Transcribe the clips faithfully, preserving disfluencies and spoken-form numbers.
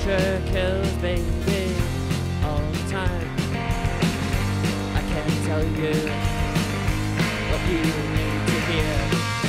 pressure kills, baby, all the time. I can't tell you what you need to hear.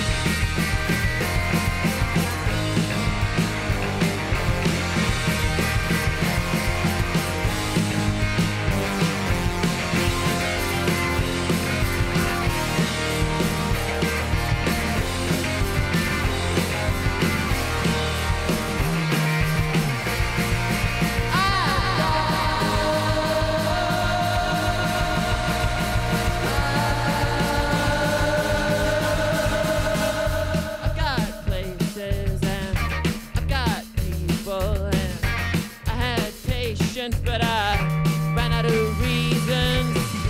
But I ran out of reasons.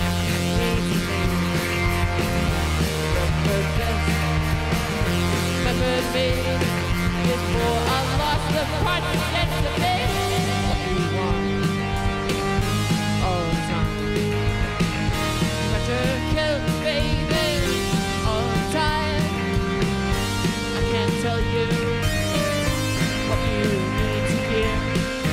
Remembered me before I lost the confidence of me. What you want all the time. Pressure kills, baby, all the time. I can't tell you what you need to hear.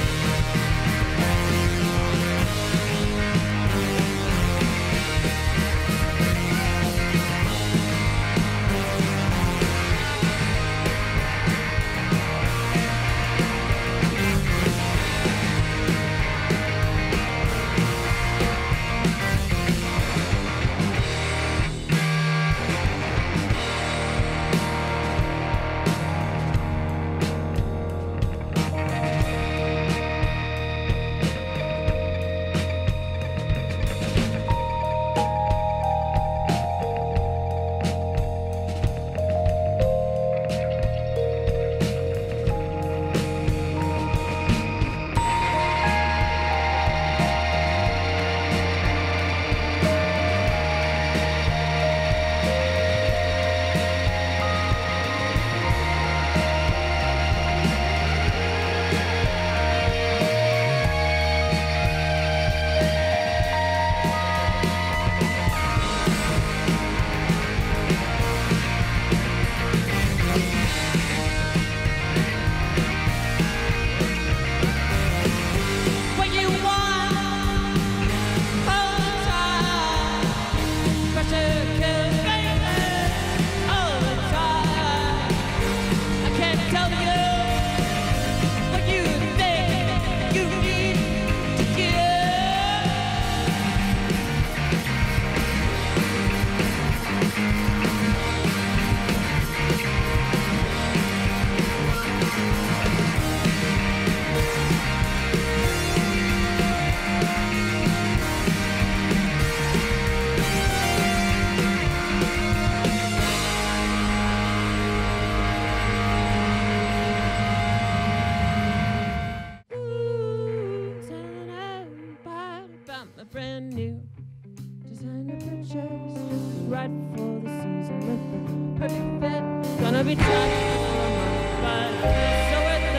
Brand new designer purchase, just right for the season with the perfect fit. Gonna be charged for a month, but it's so worth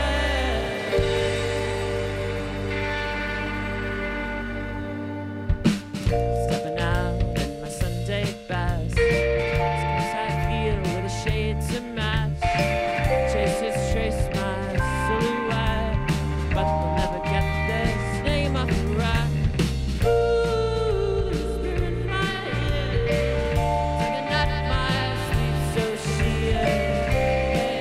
it. Stepping out in my Sunday best, cause I feel with a shade to match. Chases trace my silhouette, but they'll never get this name off the rack. Yeah.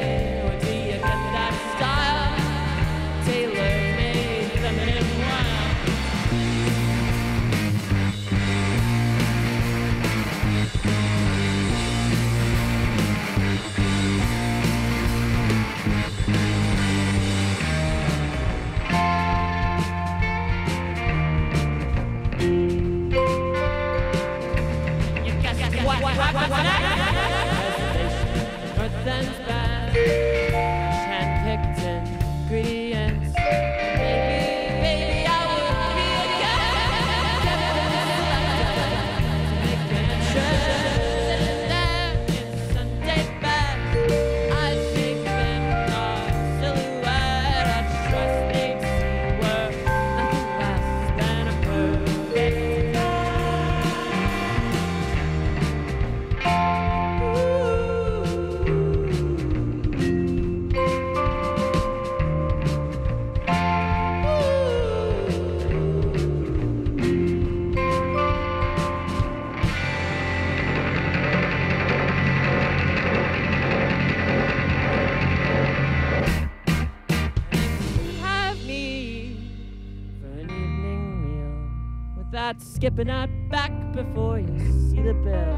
that skipping out back before you see the bell.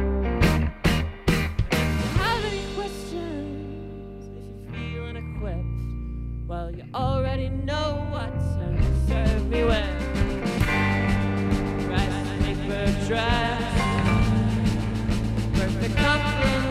Have any questions if you're feeling equipped? Well, you already know what's to serve me well. Rice paper dress, perfect compliment.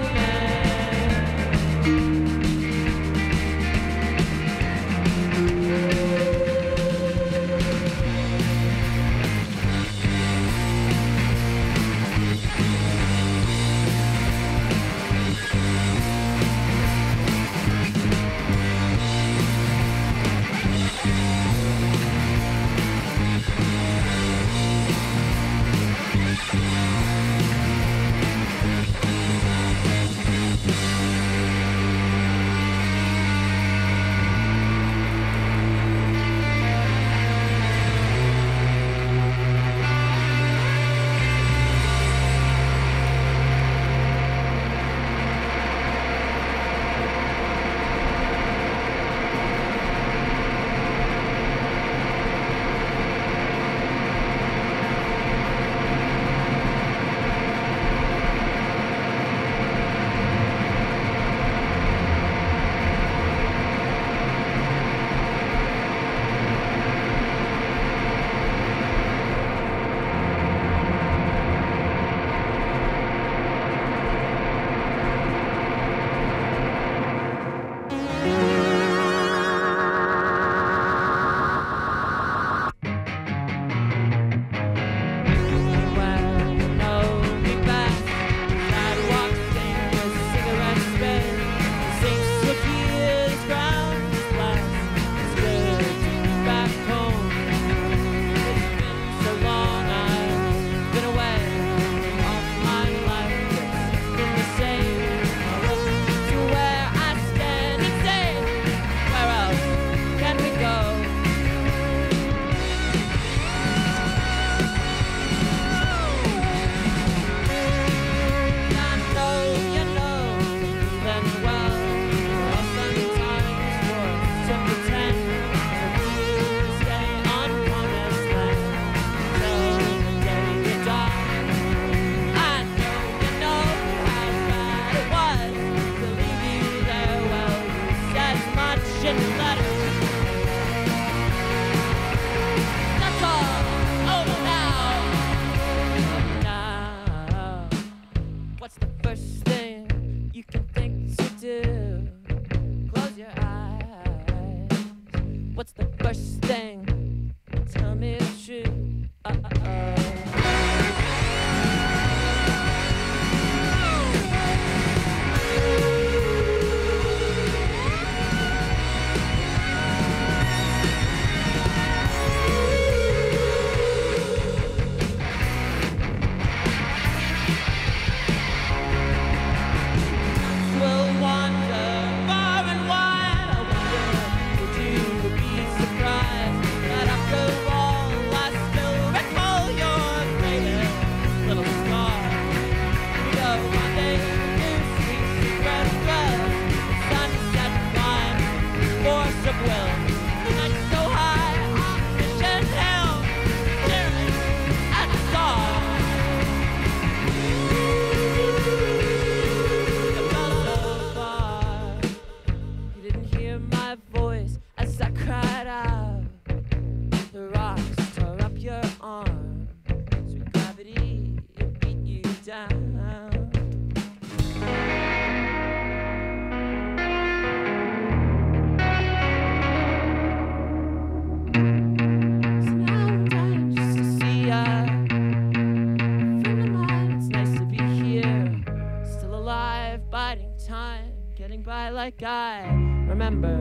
Like I remember.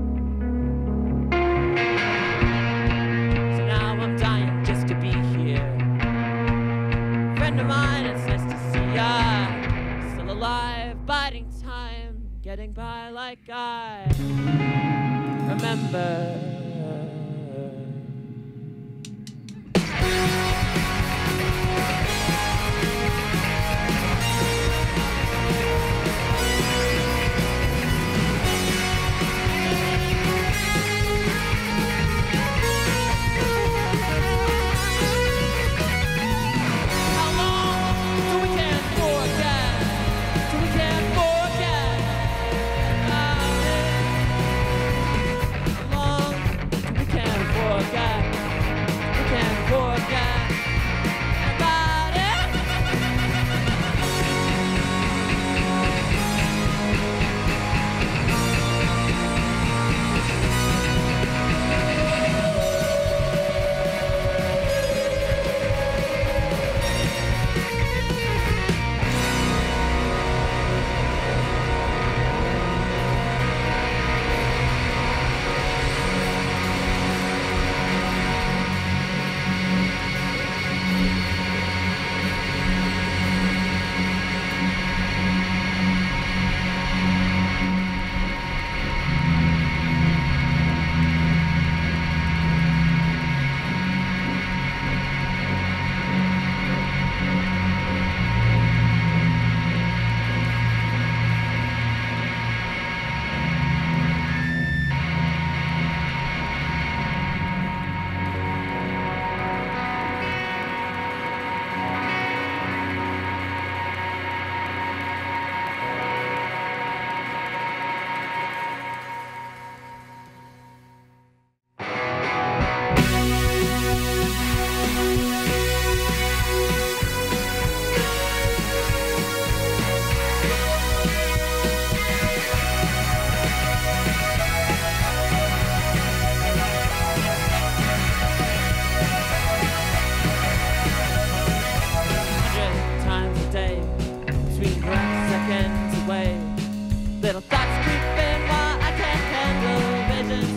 So now I'm dying just to be here. Friend of mine, it's nice to see ya. Still alive, biding time, getting by like I remember.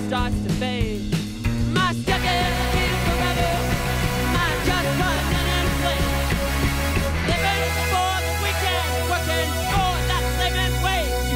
starts to fade. My stuck in the beat forever. My just running in flames. Living for the weekend, working for that living wage.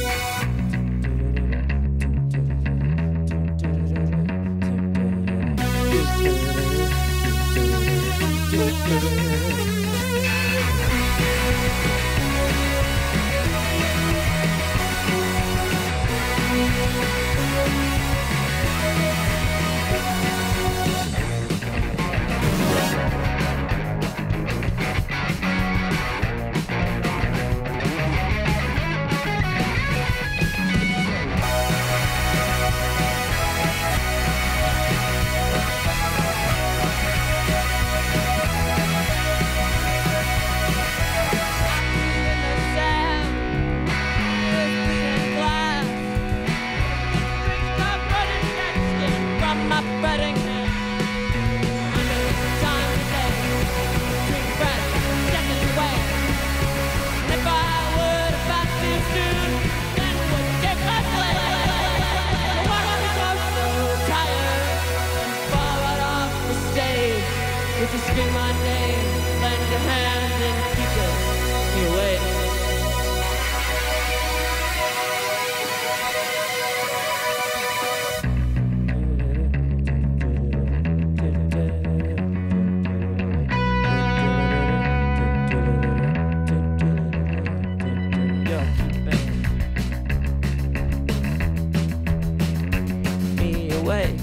Would you scream my name, lend your hand and keep it away? Me away.